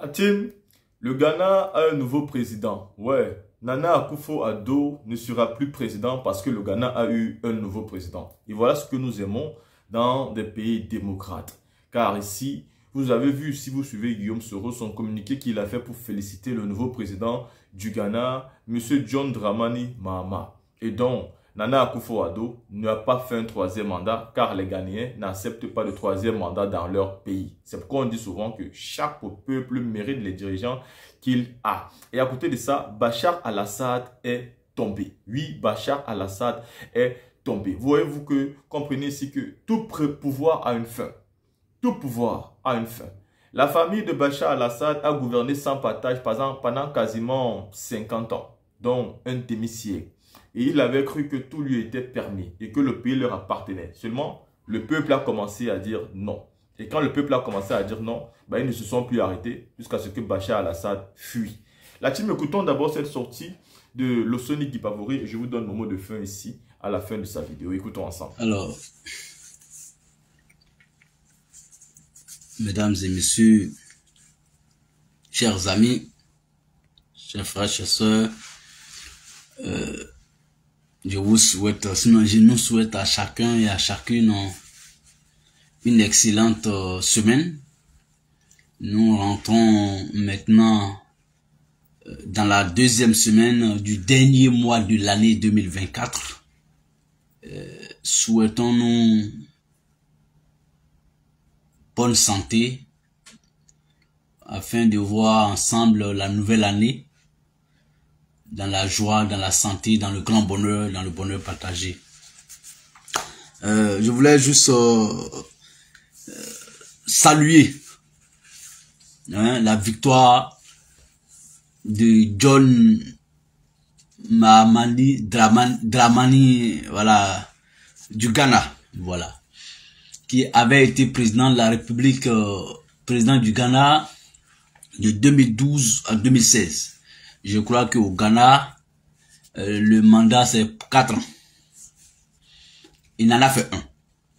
Hatim, le Ghana a un nouveau président. Ouais, Nana Akufo-Addo ne sera plus président parce que le Ghana a eu un nouveau président. Et voilà ce que nous aimons dans des pays démocrates. Car ici, vous avez vu, si vous suivez Guillaume Soro, son communiqué qu'il a fait pour féliciter le nouveau président du Ghana, M. John Dramani Mahama. Et donc, Nana Akufo-Addo n'a pas fait un troisième mandat car les Ghanéens n'acceptent pas de troisième mandat dans leur pays. C'est pourquoi on dit souvent que chaque peuple mérite les dirigeants qu'il a. Et à côté de ça, Bachar al-Assad est tombé. Oui, Bachar al-Assad est tombé. Voyez-vous que, comprenez ici que tout pouvoir a une fin. Tout pouvoir a une fin. La famille de Bachar al-Assad a gouverné sans partage pendant quasiment 50 ans, donc un demi-siècle. Et il avait cru que tout lui était permis et que le pays leur appartenait. Seulement, le peuple a commencé à dire non. Et quand le peuple a commencé à dire non, ils ne se sont plus arrêtés jusqu'à ce que Bachar al-Assad fuit. La team, écoutons d'abord cette sortie de Losoni Gipavori et je vous donne mon mot de fin ici à la fin de sa vidéo. Écoutons ensemble. Alors, mesdames et messieurs, chers amis, chers frères, chers sœurs, je vous souhaite, sinon je nous souhaite à chacun et à chacune une excellente semaine. Nous rentrons maintenant dans la deuxième semaine du dernier mois de l'année 2024. Souhaitons-nous bonne santé afin de voir ensemble la nouvelle année dans la joie, dans la santé, dans le grand bonheur, dans le bonheur partagé. Je voulais juste saluer la victoire de John Dramani, voilà, du Ghana, voilà, qui avait été président de la République, président du Ghana de 2012 à 2016. Je crois qu'au Ghana, le mandat c'est 4 ans. Il en a fait un.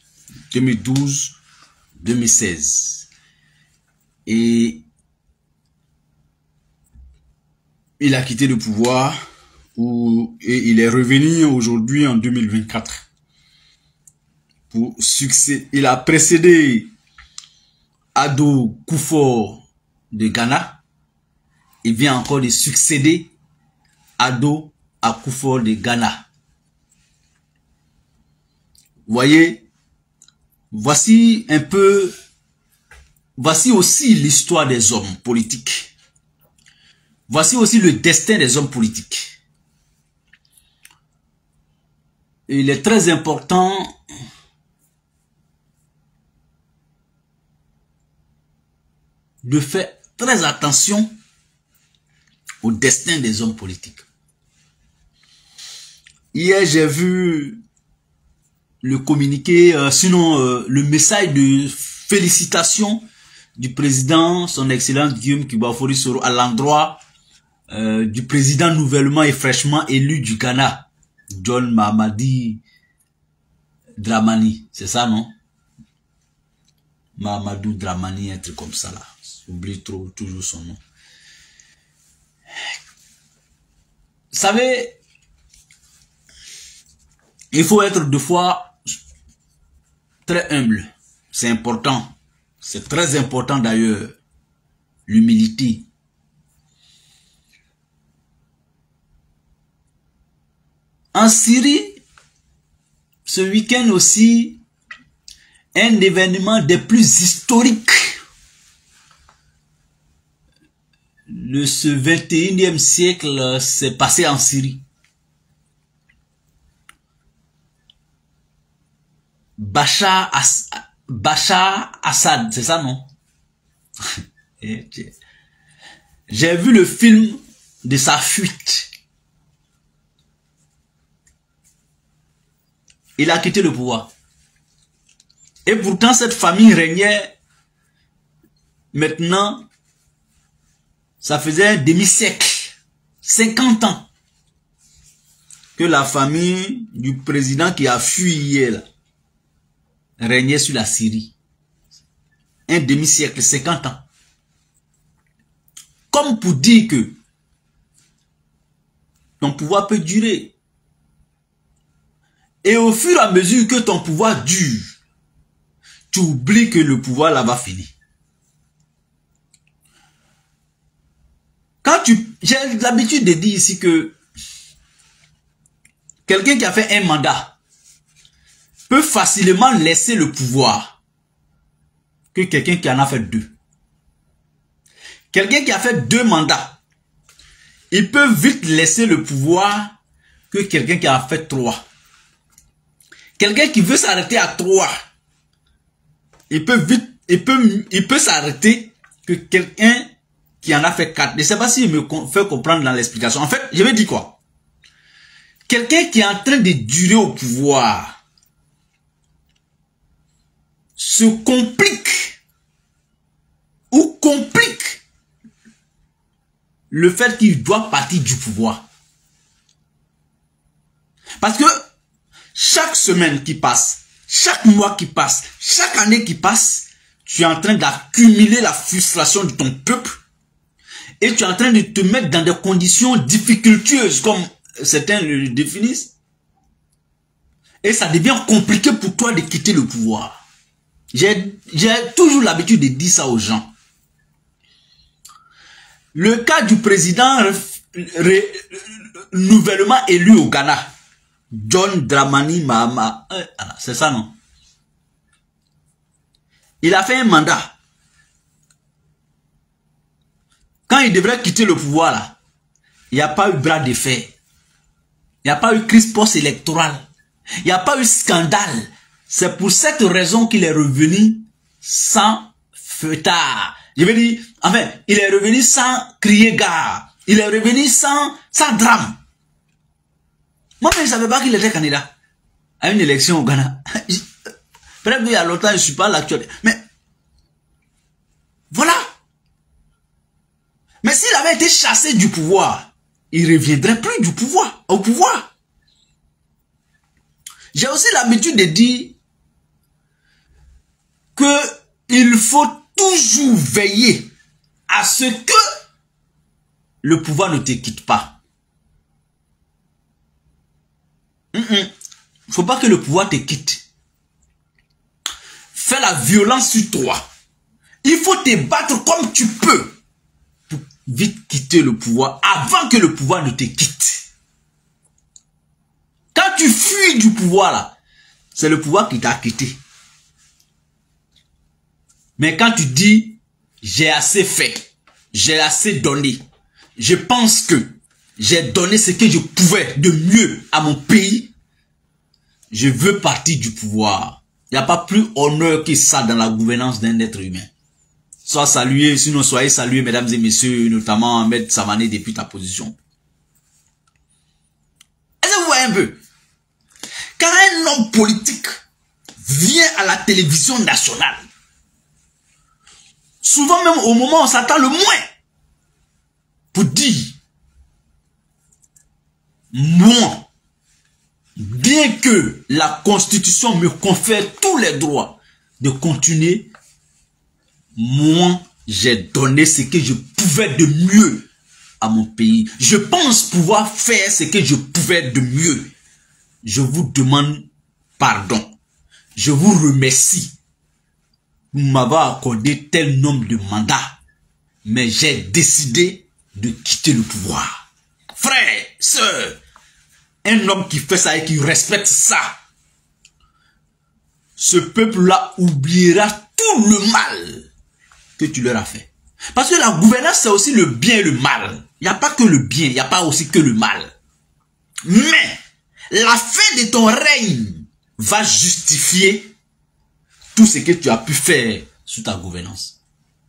2012-2016. Et il a quitté le pouvoir et il est revenu aujourd'hui en 2024. Pour succès. Il a précédé Addo Kufuor de Ghana. Il vient encore de succéder Addo Akufo de Ghana. Voyez, voici un peu, voici aussi l'histoire des hommes politiques. Voici aussi le destin des hommes politiques. Et il est très important de faire très attention au destin des hommes politiques. Hier, j'ai vu le communiqué, le message de félicitations du président, son excellence Guillaume Kibafori Soro, à l'endroit du président nouvellement et fraîchement élu du Ghana, John Mahamadi Dramani. C'est ça, non? Mahamadou Dramani, un truc comme ça, là. J'oublie toujours son nom. Vous savez, il faut être deux fois très humble. C'est important. C'est très important d'ailleurs. L'humilité. En Syrie, ce week-end aussi, un événement des plus historiques de ce 21e siècle s'est passé en Syrie. Bachar Assad, c'est ça, non? J'ai vu le film de sa fuite. Il a quitté le pouvoir. Et pourtant, cette famille régnait maintenant. Ça faisait un demi-siècle, 50 ans, que la famille du président qui a fui hier là, régnait sur la Syrie. Un demi-siècle, 50 ans. comme pour dire que ton pouvoir peut durer. Et au fur et à mesure que ton pouvoir dure, tu oublies que le pouvoir là va finir. J'ai l'habitude de dire ici que quelqu'un qui a fait un mandat peut facilement laisser le pouvoir que quelqu'un qui en a fait 2. Quelqu'un qui a fait 2 mandats, il peut vite laisser le pouvoir que quelqu'un qui a fait 3. Quelqu'un qui veut s'arrêter à 3, il peut s'arrêter que quelqu'un qui en a fait 4. Je ne sais pas si je me fais comprendre dans l'explication. En fait, je vais dire quoi? Quelqu'un qui est en train de durer au pouvoir se complique ou complique le fait qu'il doit partir du pouvoir. Parce que chaque semaine qui passe, chaque mois qui passe, chaque année qui passe, tu es en train d'accumuler la frustration de ton peuple et tu es en train de te mettre dans des conditions difficultueuses comme certains le définissent. Et ça devient compliqué pour toi de quitter le pouvoir. J'ai toujours l'habitude de dire ça aux gens. Le cas du président nouvellement élu au Ghana, John Dramani Mahama, c'est ça non? Il a fait un mandat. Quand il devrait quitter le pouvoir là, il n'y a pas eu bras de fer. Il n'y a pas eu crise post-électorale. Il n'y a pas eu scandale. C'est pour cette raison qu'il est revenu sans feuillard. Je veux dire, enfin, il est revenu sans crier gare. Il est revenu sans drame. Moi, je ne savais pas qu'il était candidat à une élection au Ghana. Peut-être qu'il y a longtemps, je ne suis pas à l'actualité. Mais, voilà. Mais s'il avait été chassé du pouvoir, il ne reviendrait plus au pouvoir. J'ai aussi l'habitude de dire qu'il faut toujours veiller à ce que le pouvoir ne te quitte pas. Il ne faut pas que le pouvoir te quitte. Fais la violence sur toi. Il faut te battre comme tu peux pour vite quitter le pouvoir avant que le pouvoir ne te quitte. Quand tu fuis du pouvoir là, c'est le pouvoir qui t'a quitté. Mais quand tu dis, j'ai assez fait, j'ai assez donné, je pense que j'ai donné ce que je pouvais de mieux à mon pays, je veux partir du pouvoir. Il n'y a pas plus honneur que ça dans la gouvernance d'un être humain. Sois salué, sinon soyez salués, mesdames et messieurs, notamment Ahmed Samané depuis ta position. Est-ce que vous voyez un peu? Quand un homme politique vient à la télévision nationale, souvent même au moment où on s'attend le moins, pour dire, moi, bien que la Constitution me confère tous les droits de continuer, moi, j'ai donné ce que je pouvais de mieux à mon pays. Je pense pouvoir faire ce que je pouvais de mieux. Je vous demande pardon. Je vous remercie. Vous m'avez accordé tel nombre de mandats. Mais j'ai décidé de quitter le pouvoir. Frère, sœur, un homme qui fait ça et qui respecte ça, ce peuple-là oubliera tout le mal que tu leur as fait. Parce que la gouvernance, c'est aussi le bien et le mal. Il n'y a pas que le bien, il n'y a pas aussi que le mal. Mais la fin de ton règne va justifier tout ce que tu as pu faire sous ta gouvernance.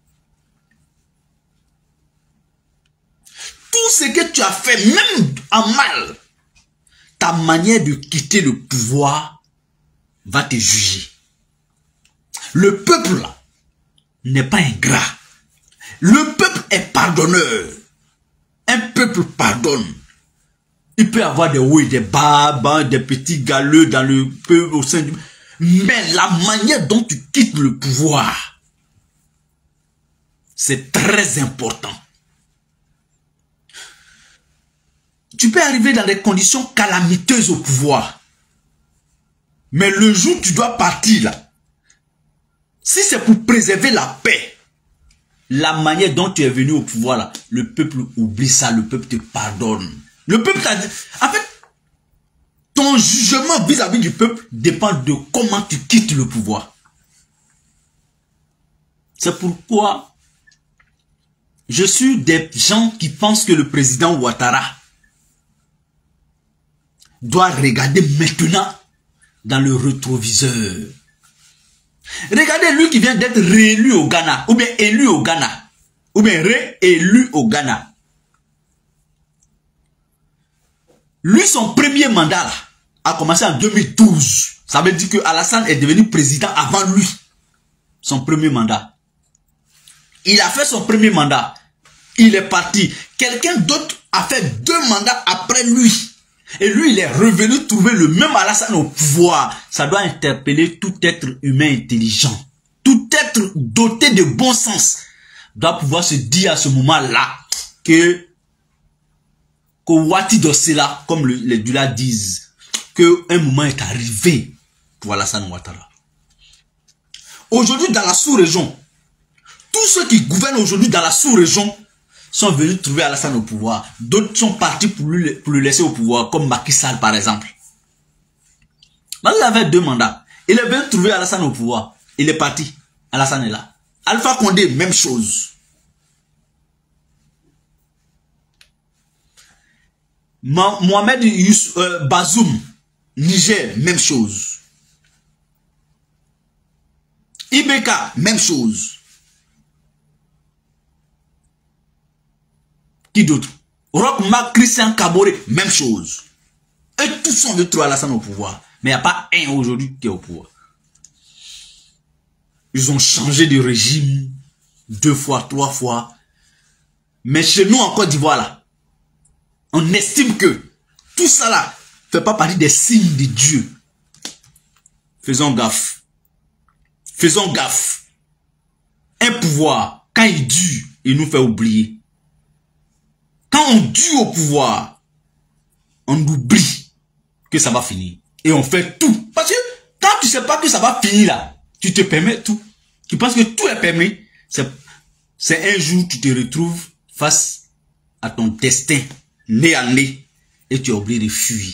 Tout ce que tu as fait, même en mal, ta manière de quitter le pouvoir va te juger. Le peuple là n'est pas ingrat. Le peuple est pardonneur. Un peuple pardonne. Il peut y avoir des hauts et des bas, des petits galeux dans le peuple au sein du... Mais la manière dont tu quittes le pouvoir, c'est très important. tu peux arriver dans des conditions calamiteuses au pouvoir. Mais le jour où tu dois partir là, si c'est pour préserver la paix, la manière dont tu es venu au pouvoir là, le peuple oublie ça, le peuple te pardonne. Le peuple t'a dit, en fait, ton jugement vis-à-vis du peuple dépend de comment tu quittes le pouvoir. C'est pourquoi je suis des gens qui pensent que le président Ouattara doit regarder maintenant dans le rétroviseur. Regardez lui qui vient d'être réélu au Ghana, ou bien élu au Ghana, ou bien réélu au Ghana. Lui, son premier mandat là, a commencé en 2012. Ça veut dire que Alassane est devenu président avant lui. Son premier mandat. Il a fait son premier mandat. Il est parti. Quelqu'un d'autre a fait 2 mandats après lui. Et lui, il est revenu trouver le même Alassane au pouvoir. Ça doit interpeller tout être humain intelligent. Tout être doté de bon sens doit pouvoir se dire à ce moment-là que Wati Dossela, comme les Dula disent, qu'un moment est arrivé pour Alassane Ouattara. Aujourd'hui, dans la sous-région, tous ceux qui gouvernent aujourd'hui dans la sous-région sont venus trouver Alassane au pouvoir. D'autres sont partis pour le laisser au pouvoir, comme Macky Sall par exemple. Macky Sall avait 2 mandats. Il est venu trouver Alassane au pouvoir. Il est parti. Alassane est là. Alpha Condé, même chose. Mohamed Bazoum, Niger, même chose. Ibeka, même chose. Qui d'autre? Rockmark, Christian Kaboré, même chose. Et tous sont de trouver Alassane au pouvoir. Mais il n'y a pas un aujourd'hui qui est au pouvoir. Ils ont changé de régime 2 fois, 3 fois. Mais chez nous en Côte d'Ivoire là, on estime que tout ça là ne fait pas partie des signes de Dieu. Faisons gaffe. Faisons gaffe. Un pouvoir, quand il dure, il nous fait oublier. Quand on dure au pouvoir, on oublie que ça va finir. Et on fait tout. Parce que quand tu ne sais pas que ça va finir là, tu te permets tout. Tu penses que tout est permis. C'est un jour tu te retrouves face à ton destin, nez à nez, et tu as oublié de fuir.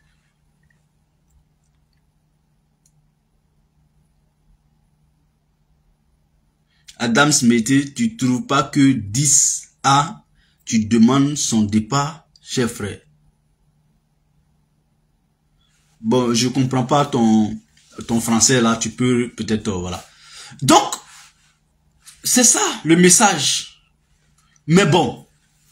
Adam Smith, tu ne trouves pas que 10A, tu demandes son départ, cher frère. Bon, je comprends pas ton français là, tu peux peut-être, voilà. Donc, c'est ça le message. Mais bon,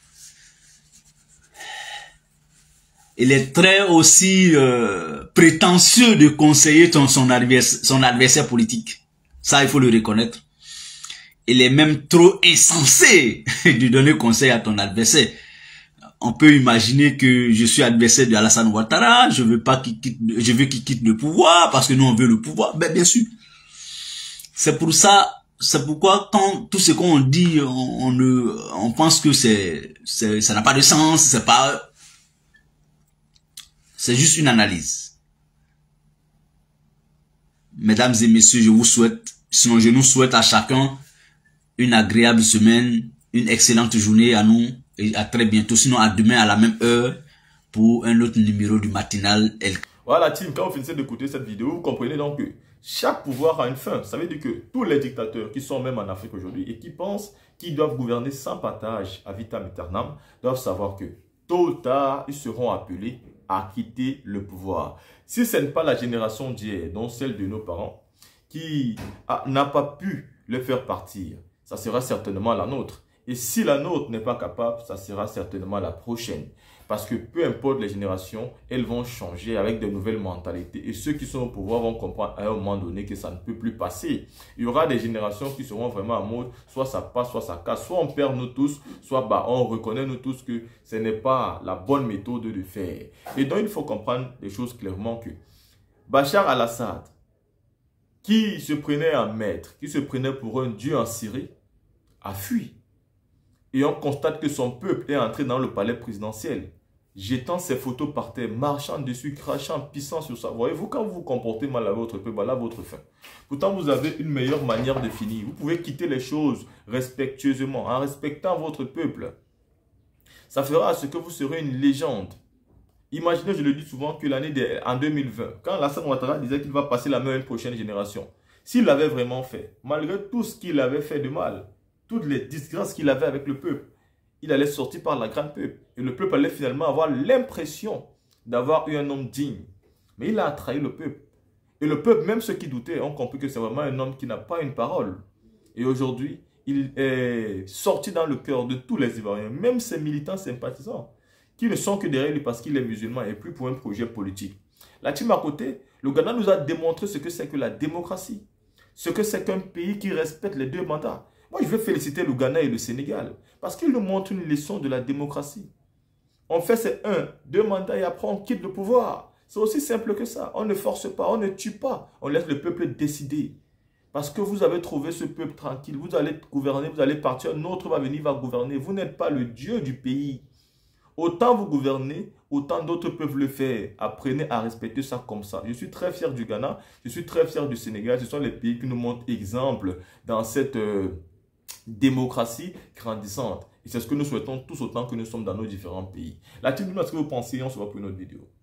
il est très aussi prétentieux de conseiller son adversaire politique. Ça, il faut le reconnaître. Il est même trop insensé de donner conseil à ton adversaire. On peut imaginer que je suis adversaire de Alassane Ouattara, je veux qu'il quitte le pouvoir parce que nous on veut le pouvoir. Ben bien sûr. C'est pour ça, c'est pourquoi quand tout ce qu'on dit, on pense que ça n'a pas de sens, c'est juste une analyse. Mesdames et messieurs, je vous souhaite, sinon je nous souhaite à chacun une agréable semaine, une excellente journée à nous et à très bientôt. Sinon à demain à la même heure pour un autre numéro du matinal. Voilà team, quand vous finissez d'écouter cette vidéo, vous comprenez donc que chaque pouvoir a une fin. Ça veut dire que tous les dictateurs qui sont même en Afrique aujourd'hui et qui pensent qu'ils doivent gouverner sans partage à vitam aeternam doivent savoir que tôt ou tard, ils seront appelés à quitter le pouvoir. Si ce n'est pas la génération d'hier, dont celle de nos parents, qui n'a pas pu le faire partir, ça sera certainement la nôtre. Et si la nôtre n'est pas capable, ça sera certainement la prochaine. Parce que peu importe les générations, elles vont changer avec de nouvelles mentalités. Et ceux qui sont au pouvoir vont comprendre à un moment donné que ça ne peut plus passer. Il y aura des générations qui seront vraiment en mode, soit ça passe, soit ça casse. Soit on perd nous tous, soit on reconnaît nous tous que ce n'est pas la bonne méthode de faire. Et donc il faut comprendre les choses clairement que Bachar al-Assad, qui se prenait en maître, qui se prenait pour un dieu en Syrie, a fui. Et on constate que son peuple est entré dans le palais présidentiel. jetant ses photos par terre, marchant dessus, crachant, pissant sur ça. Voyez-vous, quand vous vous comportez mal à votre peuple, voilà votre fin. Pourtant, vous avez une meilleure manière de finir. Vous pouvez quitter les choses respectueusement, en respectant votre peuple. Ça fera à ce que vous serez une légende. Imaginez, je le dis souvent, que l'année en 2020, quand Alassane Ouattara disait qu'il va passer la main à une prochaine génération, s'il l'avait vraiment fait, malgré tout ce qu'il avait fait de mal, toutes les disgrâces qu'il avait avec le peuple, il allait sortir par la grande peuple. Et le peuple allait finalement avoir l'impression d'avoir eu un homme digne. Mais il a trahi le peuple. Et le peuple, même ceux qui doutaient, ont compris que c'est vraiment un homme qui n'a pas une parole. Et aujourd'hui, il est sorti dans le cœur de tous les Ivoiriens, même ses militants sympathisants, qui ne sont que derrière lui parce qu'il est musulman et plus pour un projet politique. La team à côté, le Ghana nous a démontré ce que c'est que la démocratie. Ce que c'est qu'un pays qui respecte les deux mandats. Moi, je veux féliciter le Ghana et le Sénégal parce qu'ils nous montrent une leçon de la démocratie. On fait ces 2 mandats et après on quitte le pouvoir. C'est aussi simple que ça. On ne force pas, on ne tue pas. On laisse le peuple décider. Parce que vous avez trouvé ce peuple tranquille. Vous allez gouverner, vous allez partir. Un autre va venir, va gouverner. Vous n'êtes pas le Dieu du pays. Autant vous gouvernez, autant d'autres peuvent le faire. Apprenez à respecter ça comme ça. Je suis très fier du Ghana. Je suis très fier du Sénégal. Ce sont les pays qui nous montrent exemple dans cette démocratie grandissante. Et c'est ce que nous souhaitons tous autant que nous sommes dans nos différents pays. La team, dis-moi ce que vous pensez. On se voit pour une autre vidéo.